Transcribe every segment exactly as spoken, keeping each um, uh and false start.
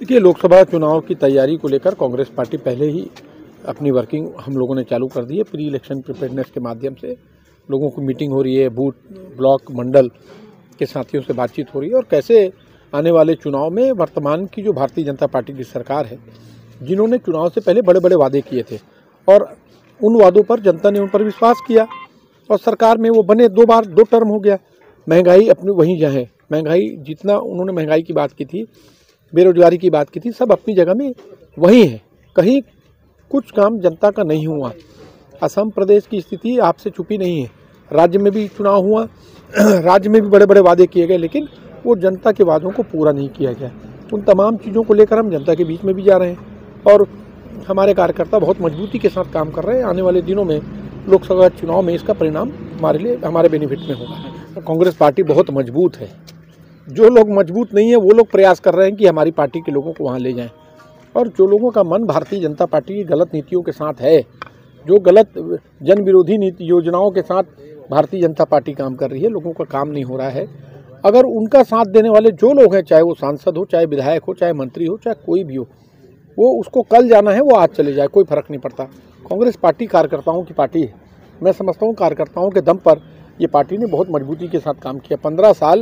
देखिए, लोकसभा चुनाव की तैयारी को लेकर कांग्रेस पार्टी पहले ही अपनी वर्किंग हम लोगों ने चालू कर दी है। प्री इलेक्शन प्रिपेयरनेस के माध्यम से लोगों की मीटिंग हो रही है, बूथ ब्लॉक मंडल के साथियों से बातचीत हो रही है और कैसे आने वाले चुनाव में वर्तमान की जो भारतीय जनता पार्टी की सरकार है, जिन्होंने चुनाव से पहले बड़े बड़े वादे किए थे और उन वादों पर जनता ने उन पर विश्वास किया और सरकार में वो बने, दो बार दो टर्म हो गया। महंगाई अपनी वहीं जहाँ है, महंगाई जितना उन्होंने महंगाई की बात की थी, बेरोजगारी की बात की थी, सब अपनी जगह में वही है। कहीं कुछ काम जनता का नहीं हुआ। असम प्रदेश की स्थिति आपसे छुपी नहीं है। राज्य में भी चुनाव हुआ, राज्य में भी बड़े बड़े वादे किए गए, लेकिन वो जनता के वादों को पूरा नहीं किया गया। उन तमाम चीज़ों को लेकर हम जनता के बीच में भी जा रहे हैं और हमारे कार्यकर्ता बहुत मजबूती के साथ काम कर रहे हैं। आने वाले दिनों में लोकसभा चुनाव में इसका परिणाम हमारे लिए, हमारे बेनिफिट में होगा। कांग्रेस पार्टी बहुत मजबूत है। जो लोग मजबूत नहीं है वो लोग प्रयास कर रहे हैं कि हमारी पार्टी के लोगों को वहाँ ले जाएं, और जो लोगों का मन भारतीय जनता पार्टी की गलत नीतियों के साथ है, जो गलत जन विरोधी नीति योजनाओं के साथ भारतीय जनता पार्टी काम कर रही है, लोगों का काम नहीं हो रहा है। अगर उनका साथ देने वाले जो लोग हैं, चाहे वो सांसद हो, चाहे विधायक हो, चाहे मंत्री हो, चाहे कोई भी हो, वो उसको कल जाना है वो आज चले जाए, कोई फर्क नहीं पड़ता। कांग्रेस पार्टी कार्यकर्ताओं की पार्टी है। मैं समझता हूँ कार्यकर्ताओं के दम पर ये पार्टी ने बहुत मजबूती के साथ काम किया। पंद्रह साल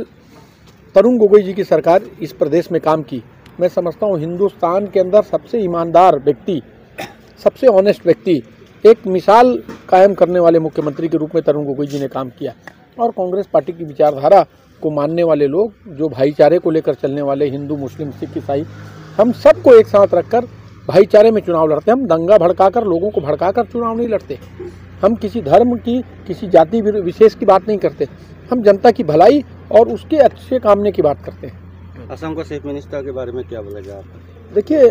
तरुण गोगोई जी की सरकार इस प्रदेश में काम की। मैं समझता हूँ हिंदुस्तान के अंदर सबसे ईमानदार व्यक्ति, सबसे ऑनेस्ट व्यक्ति, एक मिसाल कायम करने वाले मुख्यमंत्री के रूप में तरुण गोगोई जी ने काम किया। और कांग्रेस पार्टी की विचारधारा को मानने वाले लोग, जो भाईचारे को लेकर चलने वाले हिंदू मुस्लिम सिख ईसाई, हम सबको एक साथ रखकर भाईचारे में चुनाव लड़ते हैं। हम दंगा भड़काकर, लोगों को भड़काकर चुनाव नहीं लड़ते। हम किसी धर्म की, किसी जाति विशेष की बात नहीं करते। हम जनता की भलाई और उसके अच्छे कामने की बात करते हैं। असम का चीफ मिनिस्टर के बारे में क्या बोलेगा आप? देखिए,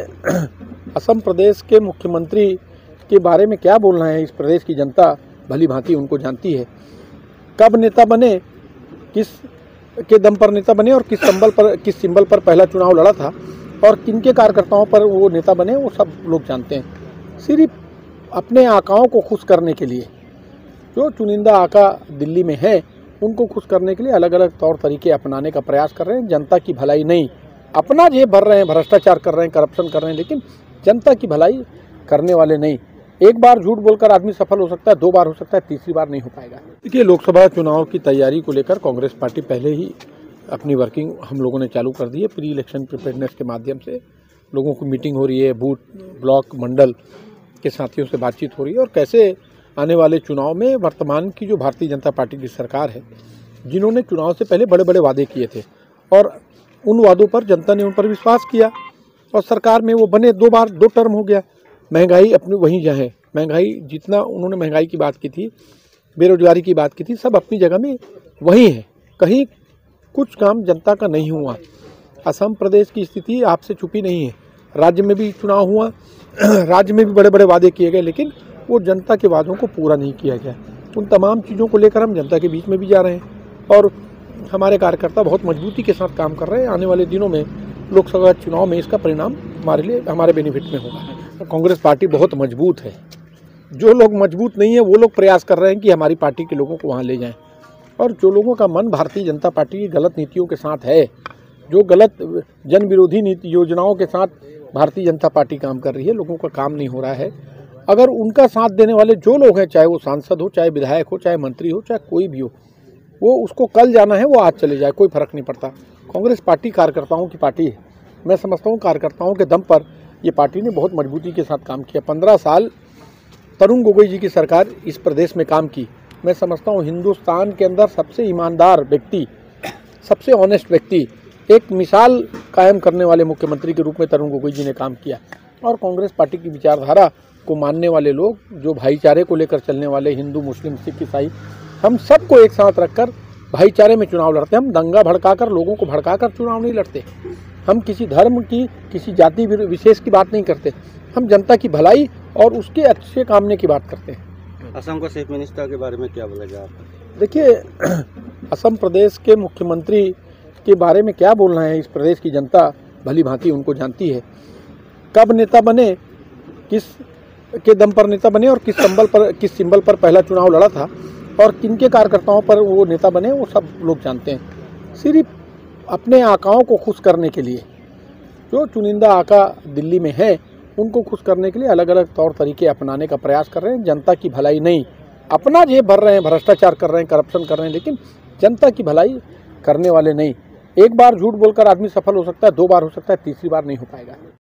असम प्रदेश के मुख्यमंत्री के बारे में क्या बोलना है, इस प्रदेश की जनता भली भांति उनको जानती है। कब नेता बने, किस के दम पर नेता बने और किस सिंबल पर किस सिंबल पर पहला चुनाव लड़ा था और किनके कार्यकर्ताओं पर वो नेता बने, वो सब लोग जानते हैं। सिर्फ अपने आकाओं को खुश करने के लिए, जो चुनिंदा आका दिल्ली में है, उनको खुश करने के लिए अलग अलग तौर तरीके अपनाने का प्रयास कर रहे हैं। जनता की भलाई नहीं, अपना जेब भर रहे हैं, भ्रष्टाचार कर रहे हैं, करप्शन कर रहे हैं, लेकिन जनता की भलाई करने वाले नहीं। एक बार झूठ बोलकर आदमी सफल हो सकता है, दो बार हो सकता है, तीसरी बार नहीं हो पाएगा। देखिए, लोकसभा चुनाव की तैयारी को लेकर कांग्रेस पार्टी पहले ही अपनी वर्किंग हम लोगों ने चालू कर दी है। प्री इलेक्शन प्रिपेयरनेस के माध्यम से लोगों की मीटिंग हो रही है, बूथ ब्लॉक मंडल के साथियों से बातचीत हो रही है और कैसे आने वाले चुनाव में वर्तमान की जो भारतीय जनता पार्टी की सरकार है, जिन्होंने चुनाव से पहले बड़े बड़े वादे किए थे और उन वादों पर जनता ने उन पर विश्वास किया और सरकार में वो बने, दो बार दो टर्म हो गया। महंगाई अपनी वहीं जहाँ है, महंगाई जितना उन्होंने महंगाई की बात की थी, बेरोजगारी की बात की थी, सब अपनी जगह में वही है। कहीं कुछ काम जनता का नहीं हुआ। असम प्रदेश की स्थिति आपसे छुपी नहीं है। राज्य में भी चुनाव हुआ, राज्य में भी बड़े बड़े वादे किए गए, लेकिन वो जनता के वादों को पूरा नहीं किया गया। उन तमाम चीज़ों को लेकर हम जनता के बीच में भी जा रहे हैं और हमारे कार्यकर्ता बहुत मजबूती के साथ काम कर रहे हैं। आने वाले दिनों में लोकसभा चुनाव में इसका परिणाम हमारे लिए, हमारे बेनिफिट में होगा। कांग्रेस पार्टी बहुत मजबूत है। जो लोग मजबूत नहीं है वो लोग प्रयास कर रहे हैं कि हमारी पार्टी के लोगों को वहाँ ले जाएं, और जो लोगों का मन भारतीय जनता पार्टी की गलत नीतियों के साथ है, जो गलत जन विरोधी नीति योजनाओं के साथ भारतीय जनता पार्टी काम कर रही है, लोगों का काम नहीं हो रहा है। अगर उनका साथ देने वाले जो लोग हैं, चाहे वो सांसद हो, चाहे विधायक हो, चाहे मंत्री हो, चाहे कोई भी हो, वो उसको कल जाना है वो आज चले जाए, कोई फर्क नहीं पड़ता। कांग्रेस पार्टी कार्यकर्ताओं की पार्टी है। मैं समझता हूँ कार्यकर्ताओं के दम पर ये पार्टी ने बहुत मजबूती के साथ काम किया। पंद्रह साल तरुण गोगोई जी की सरकार इस प्रदेश में काम की। मैं समझता हूँ हिंदुस्तान के अंदर सबसे ईमानदार व्यक्ति, सबसे ऑनेस्ट व्यक्ति, एक मिसाल कायम करने वाले मुख्यमंत्री के रूप में तरुण गोगोई जी ने काम किया। और कांग्रेस पार्टी की विचारधारा को मानने वाले लोग, जो भाईचारे को लेकर चलने वाले हिंदू मुस्लिम सिख ईसाई, हम सबको एक साथ रखकर भाईचारे में चुनाव लड़ते हैं। हम दंगा भड़काकर, लोगों को भड़काकर चुनाव नहीं लड़ते। हम किसी धर्म की, किसी जाति विशेष की बात नहीं करते। हम जनता की भलाई और उसके अच्छे कामने की बात करते हैं। असम का चीफ मिनिस्टर के बारे में क्या बोलेगा आप? देखिए, असम प्रदेश के मुख्यमंत्री के बारे में क्या बोलना है, इस प्रदेश की जनता भली भांति उनको जानती है। कब नेता बने, किस के दम पर नेता बने और किस सिंबल पर किस सिंबल पर पहला चुनाव लड़ा था और किनके कार्यकर्ताओं पर वो नेता बने, वो सब लोग जानते हैं। सिर्फ अपने आकाओं को खुश करने के लिए, जो चुनिंदा आका दिल्ली में हैं उनको खुश करने के लिए अलग अलग तौर तरीके अपनाने का प्रयास कर रहे हैं। जनता की भलाई नहीं, अपना जेब भर रहे हैं, भ्रष्टाचार कर रहे हैं, करप्शन कर रहे हैं, लेकिन जनता की भलाई करने वाले नहीं। एक बार झूठ बोलकर आदमी सफल हो सकता है, दो बार हो सकता है, तीसरी बार नहीं हो पाएगा।